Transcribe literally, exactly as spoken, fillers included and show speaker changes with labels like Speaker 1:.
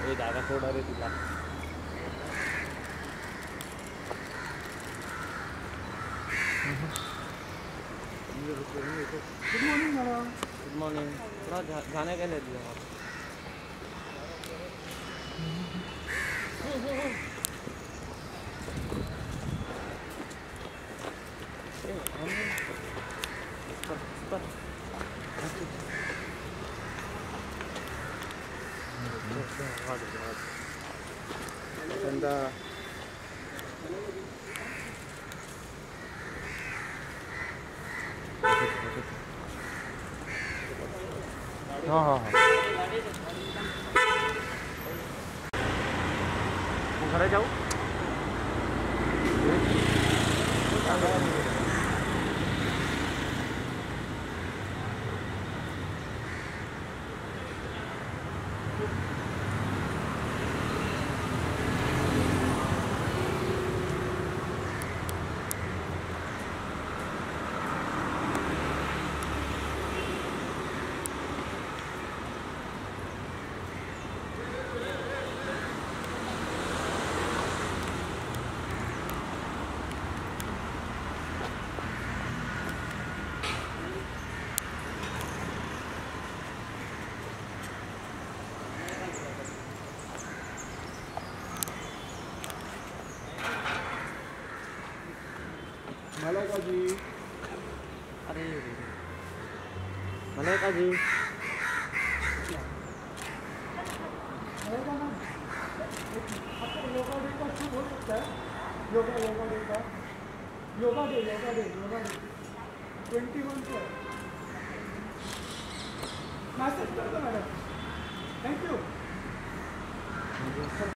Speaker 1: ये दादा सोडा रे तुला
Speaker 2: good morning madam.
Speaker 1: Good morning. थोड़ा जा, जाने के लिए दिया आप हाँ हाँ हाँ घर जाऊ
Speaker 2: मलाइका जी।
Speaker 1: अरे मलाइका जी
Speaker 2: मलाइका मैम, आपका योगा डे का शुभ हो सकता है। योगा योगा डे का yoga day yoga day yoga day twenty one को मैसेज कर दो मैडम। Thank you.